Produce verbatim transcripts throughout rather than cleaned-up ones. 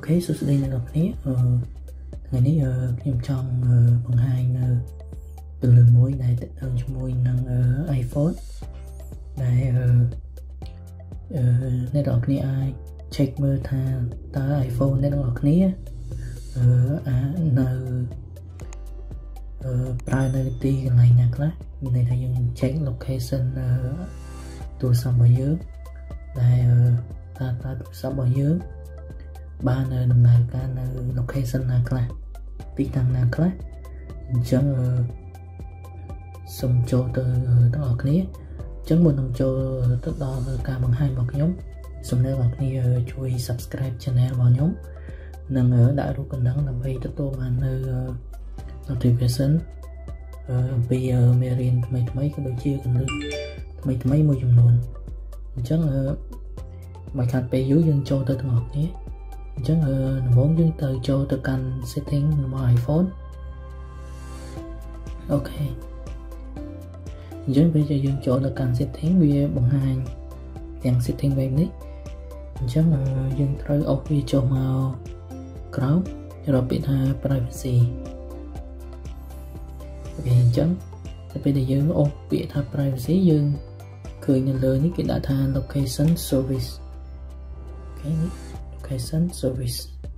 សួស្តីអ្នកនរគ្នាថ្ងៃនេះខ្ញុំចង់បង្ហាញនៅពលិមួយដែលទាក់ទងជាមួយនឹង iPhone ដែលអ្នកនរគ្នាអាច check មើលថាតើ iPhone អ្នកនរគ្នាអាចនៅប្រើនៅទីកន្លែងណាខ្លះមានន័យថាយើង check location ទូរស័ព្ទរបស់យើងដែលតើតើទូរស័ព្ទរបស់យើងបាននៅដំណើរការនៅ location ណាខ្លះទីតាំងណាខ្លះអញ្ចឹងសូមចូលទៅទាំងអស់គ្នាអញ្ចឹងមុននឹងចូលទៅដល់ការបង្ហាញរបស់ខ្ញុំសូមអ្នកនរគ្នាជួយ subscribe channel របស់ខ្ញុំនិងដាក់រូបកណ្ដឹងដើម្បីទទួលបាននៅ notification អំពីមេរៀនថ្មីថ្មីក៏ដូចជាគន្លឹះថ្មីថ្មីមួយចំនួនអញ្ចឹងបើខាត់ពេលយូរយើងចូលទៅទាំងអស់គ្នាអញ្ចឹងដំបូងយើងទៅចូលទៅកាន់ setting របស់ iPhone អូខេអញ្ចឹងពេលយើងចូលទៅកាន់ setting វាបង្ហាញទាំង setting បែបនេះអញ្ចឹងយើងត្រូវអូសវាចុះមកក្រោមរកពាក្យថា privacy អូខេអញ្ចឹងតែពេលដែលយើងអូសពាក្យថា privacy យើងឃើញនៅលើនេះគេដាក់ថា location service អូខេនេះ location service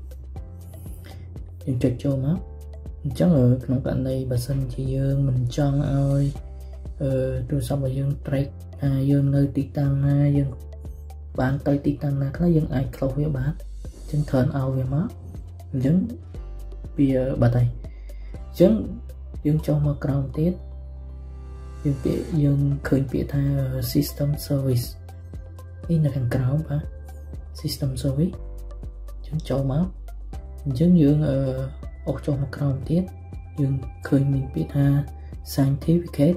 យើងចុចចូលមកអញ្ចឹងក្នុងករណីបើសិនជាយើងមិនចង់ឲ្យអឺទូរស័ព្ទរបស់យើង track ថាយើងនៅទីតាំងណាយើងបានទៅទីតាំងណាខ្លះយើងអាច close វាបានអញ្ចឹង turn off វាមកអញ្ចឹងវាបាត់ហើយអញ្ចឹងយើងចុះមកក្រោមទៀតយើងពាក្យយើងឃើញពាក្យថា system service នេះនៅខាងក្រោមបាទ system service អញ្ចឹងចូលមកអញ្ចឹងយើងអុសចុះមកក្រោមទៀតយើងឃើញមានពាក្យថា certificate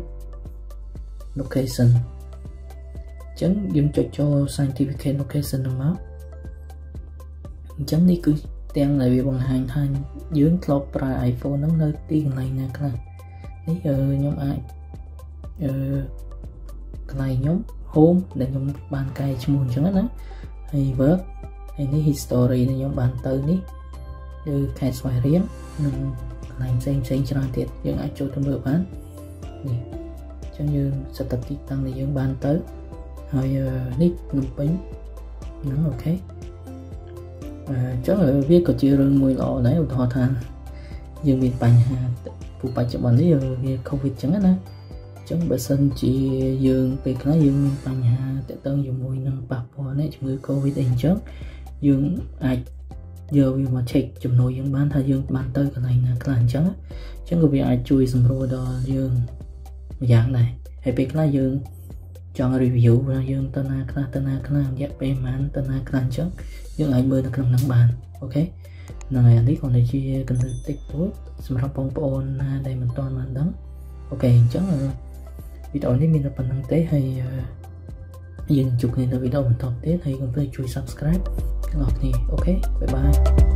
location អញ្ចឹងយើងចុចចូល certificate location ហ្នឹងមកអញ្ចឹងនេះគឺទាំងដែលវាបង្ហាញថាយើងធ្លាប់ប្រើ iPhone ហ្នឹងនៅទីកន្លែងណាខ្លះនេះខ្ញុំអាចអឺកន្លែងខ្ញុំ home ដែលខ្ញុំបានកែឈ្មោះអញ្ចឹងណាហើយ work ហើយនេះ history ដែលខ្ញុំបានទៅនេះគឺខេត្តស្វាយរៀងនិងកន្លែងផ្សេងផ្សេងច្រើនទៀតយើងអាចចូលទៅមើលបាននេះអញ្ចឹងយើងសិតតែទីតាំងដែលយើងបានទៅហើយនេះភ្នំពេញហ្នឹងអូខេអញ្ចឹងវាក៏ជារឿងមួយល្អដែរឧទាហរណ៍ថាយើងមានបញ្ហាពួកបច្ចុប្បន្ននេះវា COVID អញ្ចឹងណាអញ្ចឹងបើសិនជាយើងពេលខ្លះយើងមានបញ្ហាទាក់ទងជាមួយនឹងប៉ះពាល់នៃជំងឺ COVID អីអញ្ចឹងយើងអាចយកវាមក check ចំនួនយើងបានថាយើងបានទៅកន្លែងណាខ្លះអញ្ចឹងអញ្ចឹងក៏វាអាចជួយសម្រួលដល់យើងម្យ៉ាងដែរហើយពេលខ្លះយើងចង់ review ថាយើងទៅណាខ្លះទៅណាខ្លះរយៈពេលប៉ុន្មានទៅណាខ្លះអញ្ចឹងយើងអាចមើលនៅក្នុងហ្នឹងបានអូខេហ្នឹងហើយនេះគ្រាន់តែជាកន្លឹះតិចតួចសម្រាប់បងប្អូនណាដែលមិនទាន់បានដឹងអូខេអញ្ចឹងវីដេអូនេះមានតែប៉ុណ្្នឹងទេហើយយើងជួបគ្នានៅវីដេអូបន្តទៀតហើយកុំភ្លេចជួយ subscribe ទាំងអស់គ្នាអូខេបាយបាយ